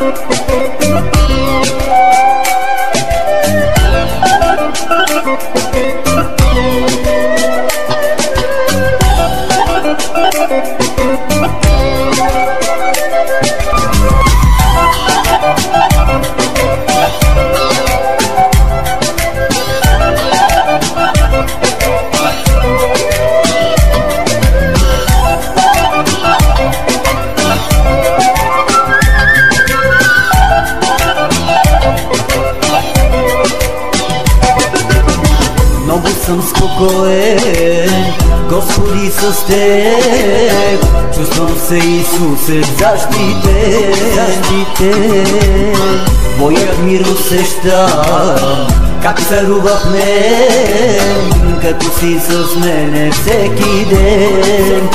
Съм спокоен, Господи, с Теб. Чувствам се, Исусе, в защитен. Твоят мир усещам, как царува в мен, като си с мене всеки ден.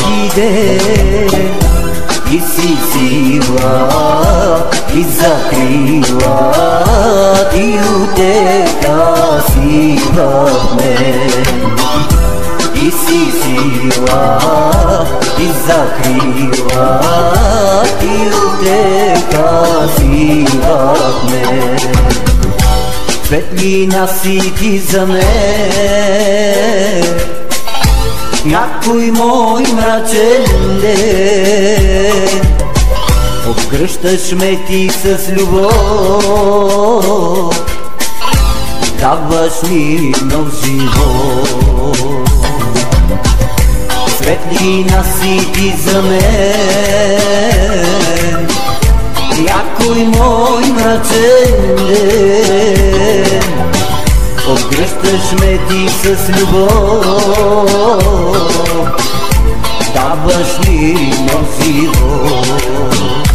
И си сила, и закрила, и утеха си в мен. И си сила, и закрила, и утеха си в мен. Светлина си ти за мен, някой мой мрачен ден. Обгръщаш ме ти с любов, даваш ми нов живот. Светлина си ти за мен, някой мой мрачен ден. Обгръщаш ме ти с любов, даваш ми нов живот.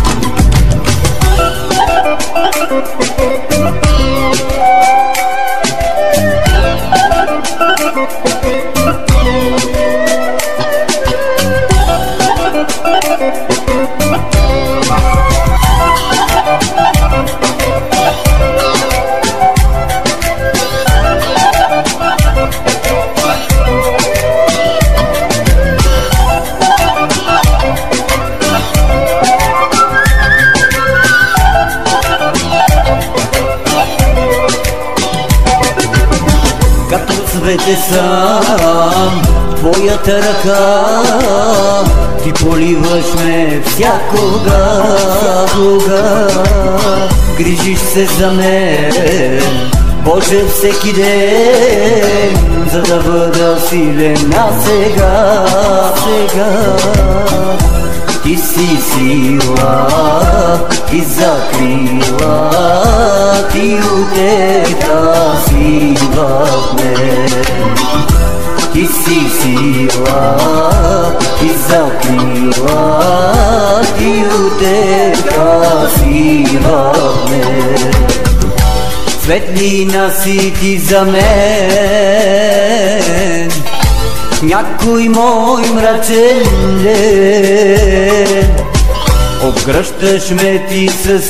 Свете сам, твоята ръка, ти поливаш ме всякога. Грижиш се за мен, Боже, всеки ден, за да бъда силен на сега. Ти си сила и закрила, ти утеха си в мен. Ти си сила и закрила, ти утеха си в мен. Светлина си ти за мен, някой мой мрачен ден. Обгръщаш ме ти с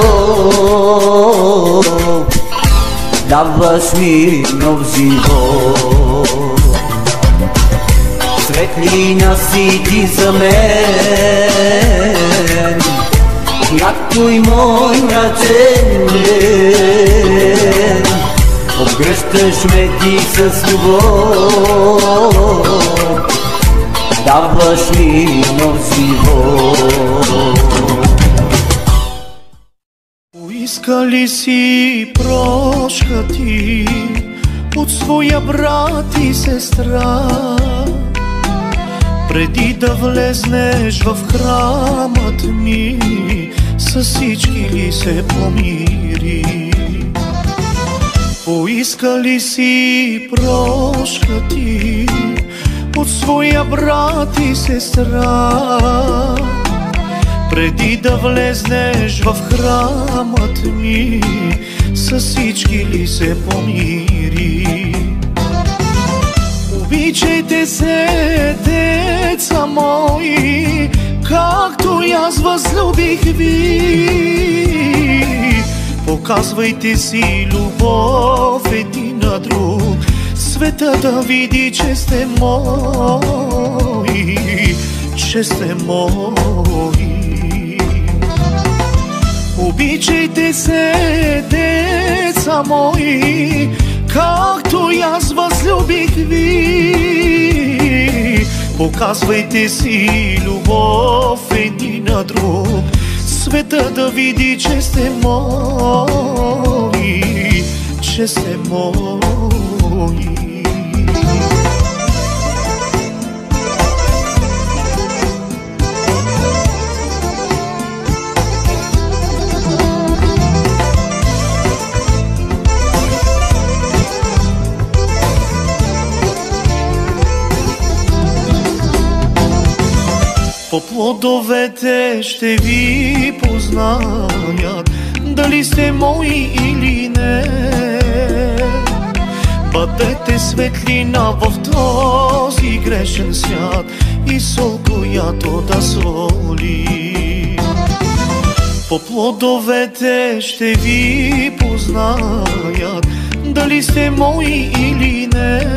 любов, даваш ми нов живот. Светлина си ти за мен, някой мой мрачен ден. Обгръщаш ме ти с любов, даваш ми нов живот. Поиска ли си прошка ти от своя брат и сестра, преди да влезнеш в храмът ми, с всички ли се помири? Поиска ли си прошка ти от своя брат и сестра, преди да влезнеш в храмът ми, с всички ли се помири? Обичайте се, деца мои, както и аз възлюбих ви. Показвайте си любов един на друг, света да види, че сте мои, че сте мои. се, деца мои, както и аз възлюбих ви. Показвайте си любов един на друг, света да види, че сте мои, че сте мои. По плодовете ще ви познаят дали сте мои или не. Бъдете светлина в този грешен свят и сол, която да соли. По плодовете ще ви познаят дали сте мои или не.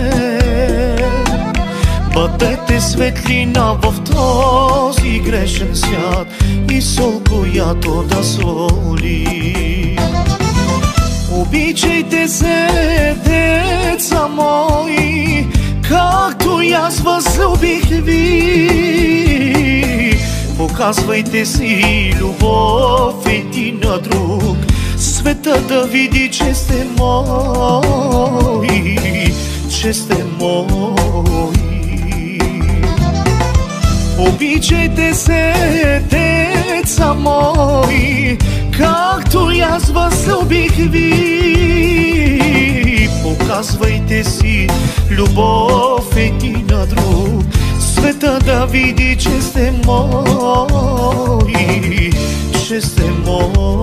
Бъдете светлина в този грешен свят и сол, която да соли. Обичайте се, деца мои, както и аз възлюбих ви. Показвайте си любов един на друг, света да види, че сте мои, че сте мои. Обичайте се, деца мои, както и аз възлюбих ви. Показвайте си любов един на друг, света да види, че сте мои, че сте мои.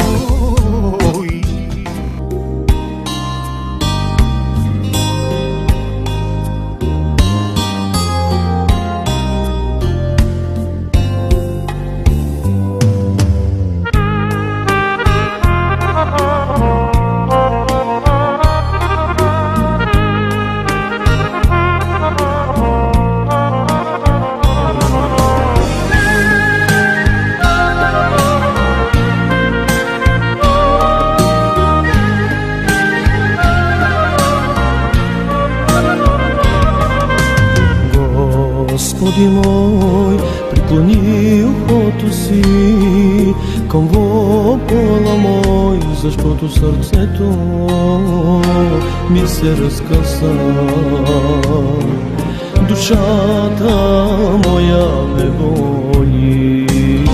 Господи мой, преклони ухото си към вопла мой, защото сърцето ми се разкъса. Душата моя ме боли.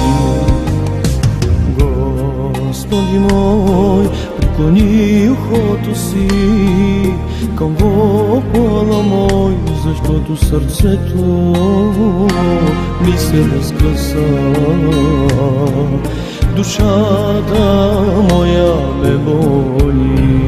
Господи мой, преклони ухото си към вопла мой, защото сърцето ми се разкъса. Душата моя ме боли.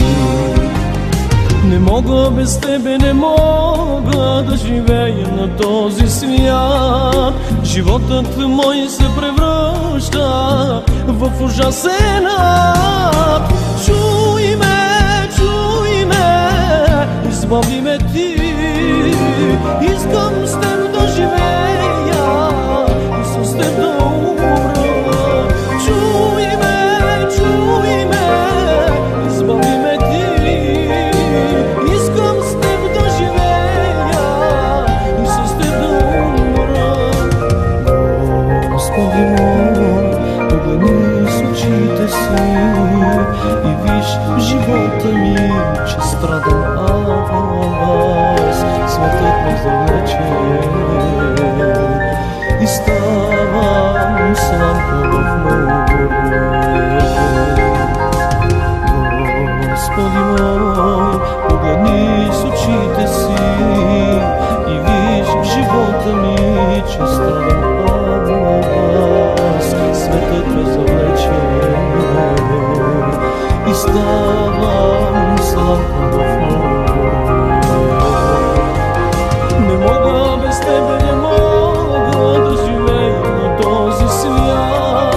Не мога без тебе, не мога да живея на този свят. Животът мой се превръща в ужасен ад. Чуй ме, избави ме ти. Искам с теб да живея и с теб да умра. Чуй ме, избави ме ти. Искам с теб да живея и с теб да умра. Господи мой, погледни с очите си и виж в живота ми, че страдам аз. Светът ме завлече и ставам сламка в море. Господи мой, погледни с очите си и виж в живота ми, че страдам аз. Светът ме завлече и ставам сламка в море. Не мога без тебе, не мога да живея на този свят.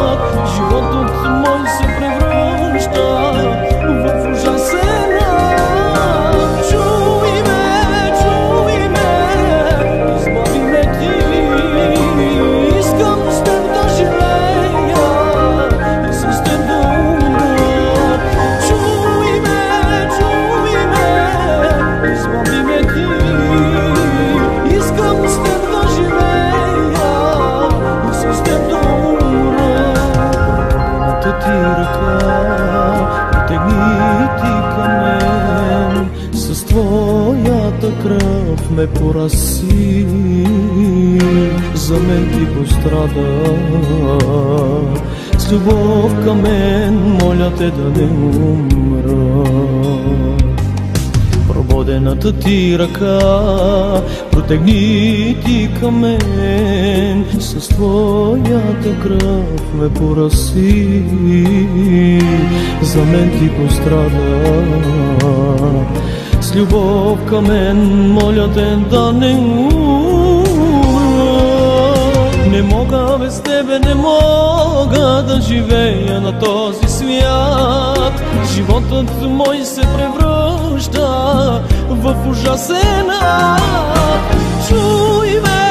ме пораси, за мен ти пострада. С любов към мен, моля те да не умра. Прободената ти ръка протегни ти към мен, с твоята кръв ме пораси, за мен ти пострада. С любов към мен, моля те да не умра. Не мога без тебе, не мога да живея на този свят. Животът мой се превръща в ужасен ад. Чуй ме,